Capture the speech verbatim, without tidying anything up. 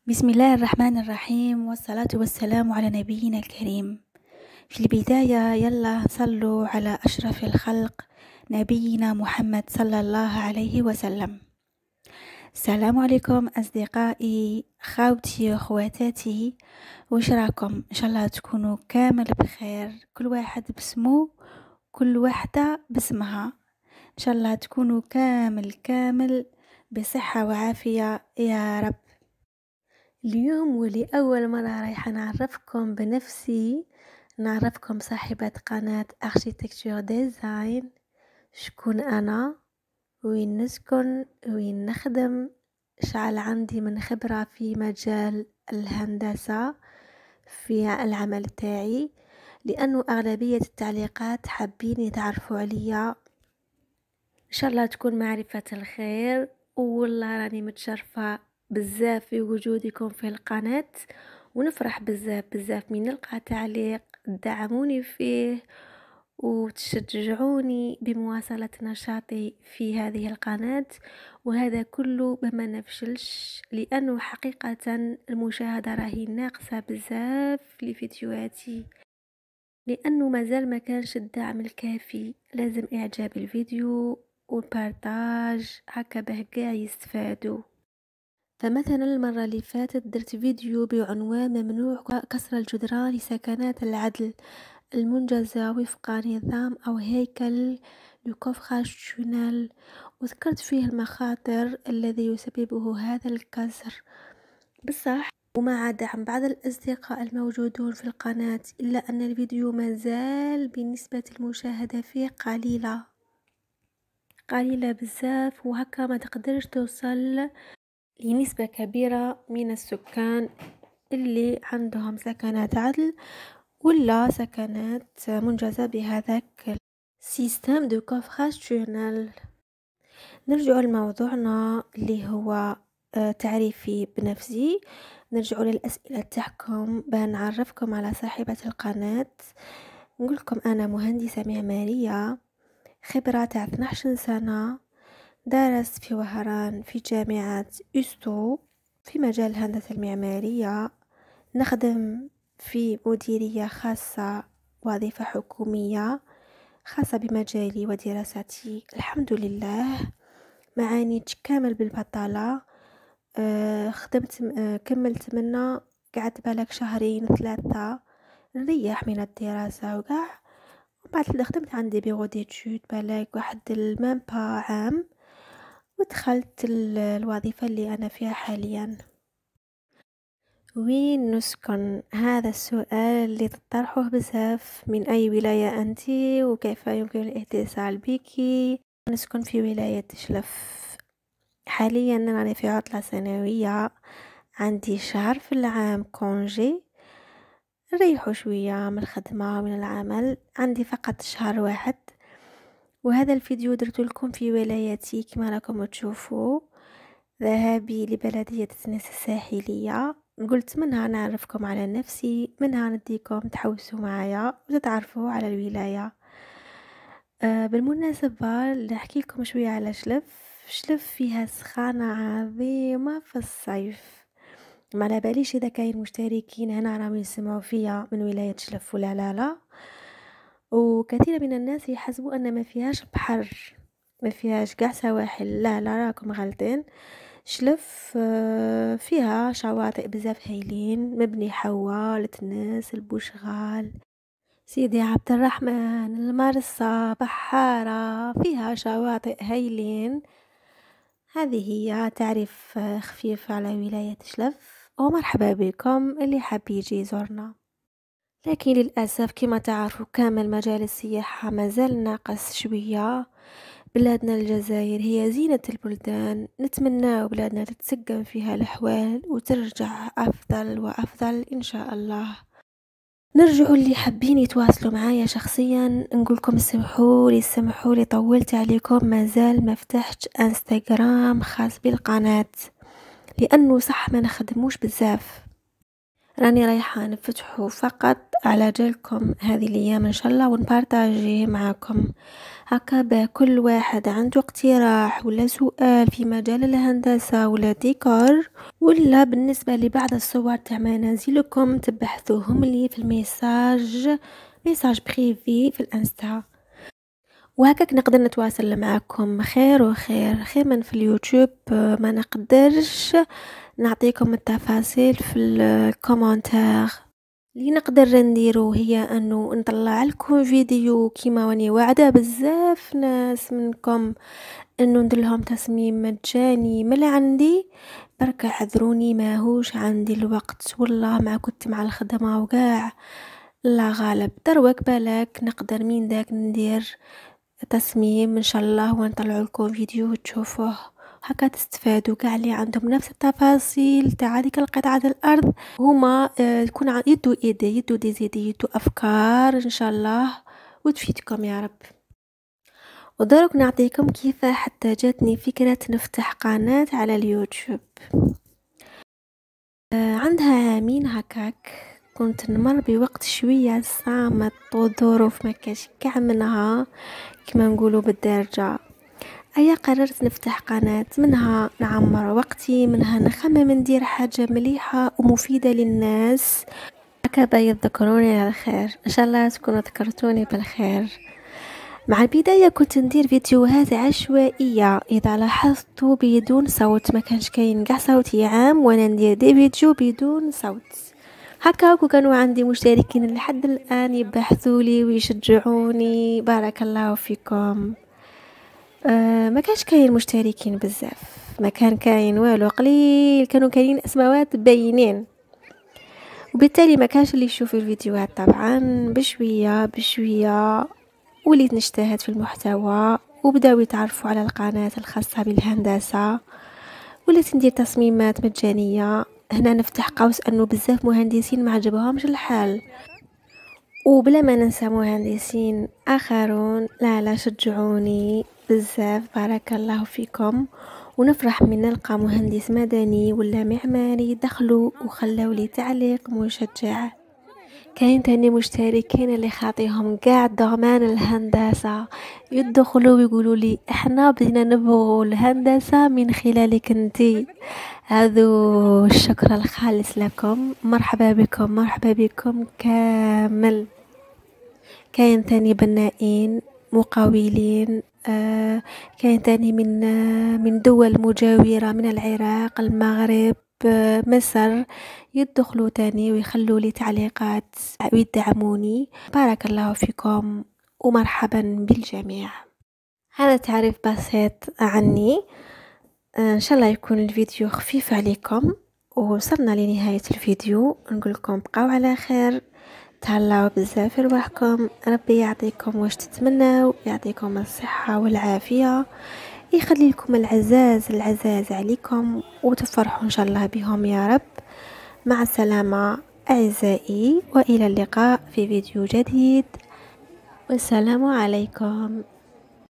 بسم الله الرحمن الرحيم، والصلاة والسلام على نبينا الكريم. في البداية يلا صلوا على أشرف الخلق نبينا محمد صلى الله عليه وسلم. السلام عليكم أصدقائي، خوتي وأخواتاتي، وش راكم؟ إن شاء الله تكونوا كامل بخير، كل واحد باسمه، كل واحدة باسمها. إن شاء الله تكونوا كامل كامل بصحة وعافية يا رب. اليوم ولأول مرة رايحة نعرفكم بنفسي، نعرفكم صاحبة قناة أرشيتكتور ديزاين، شكون أنا، وين نسكن، وين نخدم، شعل عندي من خبرة في مجال الهندسة في العمل تاعي، لأنه أغلبية التعليقات حابين يتعرفوا عليا. إن شاء الله تكون معرفة الخير، والله راني متشرفة بزاف في وجودكم في القناة، ونفرح بزاف بزاف من نلقى تعليق تدعموني فيه وتشجعوني بمواصلة نشاطي في هذه القناة، وهذا كله بما نفشلش، لأنه حقيقة المشاهدة راهي ناقصة بزاف لفيديوهاتي، لأنه مازال ما كانش الدعم الكافي. لازم إعجاب الفيديو والبارتاج هكا به قاع يستفادوا. فمثلا المرة اللي فاتت درت فيديو بعنوان ممنوع كسر الجدران لسكنات العدل المنجزة وفق نظام أو هيكل لكوفخاشونال، وذكرت فيه المخاطر الذي يسببه هذا الكسر. بصح ومع دعم بعض الأصدقاء الموجودون في القناة، إلا أن الفيديو مازال بنسبة المشاهدة فيه قليلة قليلة بزاف، وهكا ما تقدرش توصل لنسبة كبيرة من السكان اللي عندهم سكنات عدل ولا سكنات منجزة بهذاك سيستم دو كوفخاشونال. نرجع لموضوعنا اللي هو تعريفي بنفسي. نرجع للأسئلة تاعكم بان نعرفكم على صاحبة القناة. نقولكم أنا مهندسة معمارية، خبرة تاع اثني عشر سنة، درست في وهران في جامعة أستو في مجال الهندسة المعمارية، نخدم في مديرية خاصة، وظيفة حكومية خاصة بمجالي ودراستي الحمد لله، معانيتش كامل بالبطالة. أه خدمت أه كملت منا، قعدت بالك شهرين ثلاثة نريح من الدراسة وقع، وبعد خدمت عندي بيرو ديتود بالك واحد المامبا عام، ودخلت الوظيفة اللي أنا فيها حاليا. وين نسكن؟ هذا السؤال اللي تطرحه بزاف، من أي ولاية أنت وكيف يمكن الاتصال بك؟ نسكن في ولاية شلف، حاليا أنا في عطلة سنوية، عندي شهر في العام كونجي، نريحو شوية من الخدمة ومن العمل، عندي فقط شهر واحد. وهذا الفيديو درت لكم في ولايتي كما راكم تشوفوا، ذهابي لبلدية تونس الساحلية. قلت منها نعرفكم على نفسي، منها نديكم تحوسوا معايا وتتعرفوا على الولاية. أه بالمناسبة نحكي لكم شوية على شلف. شلف فيها سخانة عظيمة في الصيف، ما على باليش اذا كاين مشتركين هنا راهم يسمعوا فيا من ولاية شلف ولا لا لا. وكثير من الناس يحسبوا ان ما فيهاش بحر، ما فيهاش قاع سواحل، لا لا راكم غلطين. شلف فيها شواطئ بزاف هايلين، مبني حوا، لتنس، البوشغال، سيدي عبد الرحمن، المرسى، بحارة، فيها شواطئ هايلين. هذه هي تعريف خفيف على ولاية شلف، ومرحبا بكم اللي حاب يجي يزورنا. لكن للأسف كما تعرفوا كامل مجال السياحة مازال ناقص شوية. بلادنا الجزائر هي زينة البلدان، نتمنى بلادنا تتسقم فيها الأحوال وترجع أفضل وأفضل إن شاء الله. نرجع اللي حابين يتواصلوا معايا شخصيا، نقولكم سمحوا لي سمحوا لي طولت عليكم، مازال ما فتحتش انستغرام خاص بالقناة، لأنه صح ما نخدموش بزاف. راني رايحة نفتحه فقط على جالكم هذه الايام ان شاء الله ونبارطاجيه معكم هكا بكل واحد عنده اقتراح ولا سؤال في مجال الهندسة ولا ديكور، ولا بالنسبة لبعض الصور تاع منازلكم تبحثوهم لي في الميساج ميساج بريفي في الانستا، وهكاك نقدر نتواصل معكم خير وخير خير من في اليوتيوب. ما نقدرش نعطيكم التفاصيل في الكومنتار. اللي نقدر نديرو هي انه نطلع لكم فيديو كيما واني واعده بزاف ناس منكم انه ندير لهم تصميم مجاني من عندي، برك عذروني ماهوش عندي الوقت والله ما كنت مع الخدمه وكاع لا غالب دروك بالك نقدر من داك ندير تصميم ان شاء الله ونطلع لكم فيديو تشوفوه هكا تستفادوا كاع اللي عندهم نفس التفاصيل تاع هذيك القطعه الارض هما يكون اه يدو ايدي يدو دي زيدي يدو افكار ان شاء الله وتفيدكم يا رب. ودرك نعطيكم كيف حتى جاتني فكره نفتح قناه على اليوتيوب. آه عندها عامين هكاك كنت نمر بوقت شويه صامت وظروف ما كاش كاع منها كما نقولوا بالدارجه، ايا قررت نفتح قناة منها نعمر وقتي منها نخمم ندير حاجة مليحة ومفيدة للناس هكذا يذكروني على الخير ان شاء الله تكونوا ذكرتوني بالخير. مع البداية كنت ندير فيديوهات عشوائية اذا لاحظتوا بدون صوت ما كانش كاين كاع صوتي عام وانا ندير دي فيديو بدون صوت هكا، وكانوا عندي مشتركين لحد الان يبحثوا لي ويشجعوني بارك الله فيكم. أه ما كانش كاين مشتركين بزاف ما كان كاين والو قليل كانوا كاين اسماوات باينين وبالتالي ما كانش اللي يشوف الفيديوهات طبعا بشويه بشويه وليت نجتهد في المحتوى وبداو يتعرفوا على القناه الخاصه بالهندسه وليت ندير تصميمات مجانيه. هنا نفتح قوس انه بزاف مهندسين ما عجبهمش الحال وبلا ما ننسى مهندسين اخرون لا لا شجعوني بزاف بارك الله فيكم، ونفرح من نلقى مهندس مدني ولا معماري دخلوا وخلوا لي تعليق مشجع. كاين تاني مشتركين اللي خاطيهم قاع ضمان الهندسة يدخلوا ويقولوا لي احنا بدينا نبغوا الهندسة من خلالك انتي، هذو الشكر الخالص لكم مرحبا بكم مرحبا بكم كامل. كاين تاني بنائين مقاولين آه كاين تاني من آه من دول مجاورة من العراق المغرب آه مصر يدخلوا تاني ويخلوا لي تعليقات ويدعموني بارك الله فيكم ومرحبا بالجميع. هذا تعريف بسيط عني آه ان شاء الله يكون الفيديو خفيف عليكم ووصلنا لنهاية الفيديو نقول لكم بقاو على خير تهلاو بزاف في رواحكم ربي يعطيكم واش تتمناو يعطيكم الصحة والعافية يخلي لكم العزاز العزاز عليكم وتفرحوا ان شاء الله بهم يا رب. مع السلامة اعزائي والى اللقاء في فيديو جديد والسلام عليكم.